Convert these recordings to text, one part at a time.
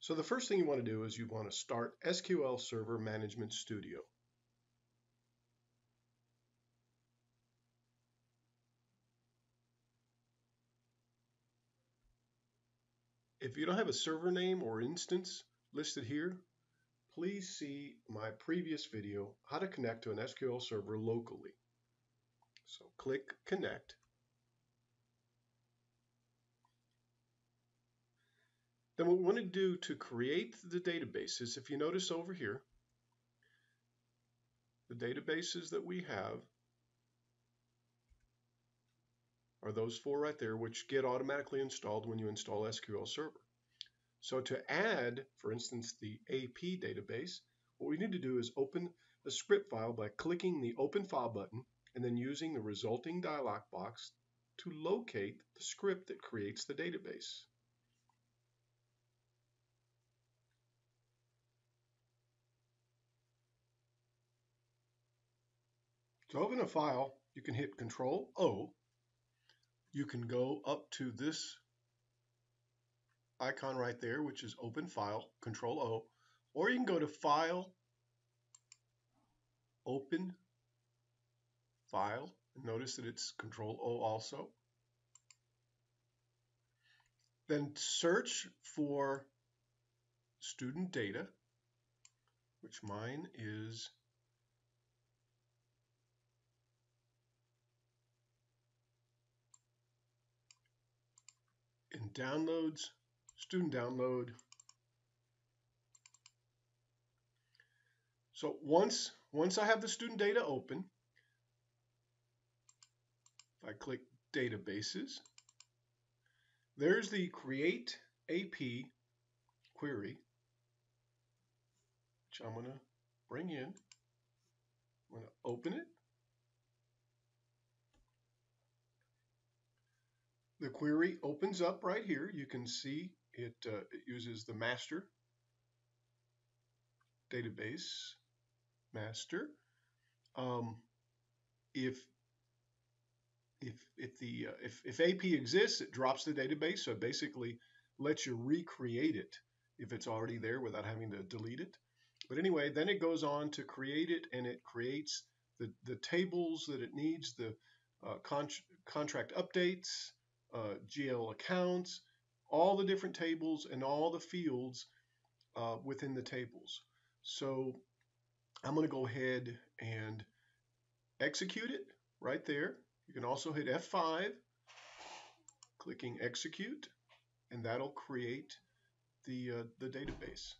So the first thing you want to do is you want to start SQL Server Management Studio. If you don't have a server name or instance listed here, please see my previous video, how to connect to an SQL server locally. So click Connect. Then what we want to do to create the databases, if you notice over here, the databases that we have are those four right there, which get automatically installed when you install SQL Server. So to add, for instance, the AP database, what we need to do is open a script file by clicking the Open File button and then using the resulting dialog box to locate the script that creates the database. To open a file, you can hit Control-O. You can go up to this icon right there, which is Open File, Control-O, or you can go to File, Open File. Notice that it's Control-O also. Then search for student data, which mine is in Downloads, Student Download. So once I have the student data open, if I click Databases, there's the Create AP query, which I'm going to bring in. I'm going to open it. The query opens up right here. You can see it uses the master database master. If AP exists, it drops the database, so it basically lets you recreate it if it's already there without having to delete it. But anyway, then it goes on to create it, and it creates the tables that it needs, the contract updates, GL accounts, all the different tables and all the fields within the tables. So I'm going to go ahead and execute it right there. You can also hit F5, clicking execute, and that'll create the database.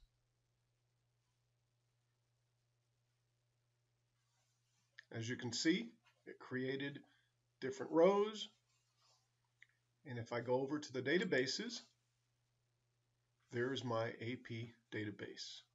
As you can see, it created different rows. And if I go over to the databases, there's my AP database.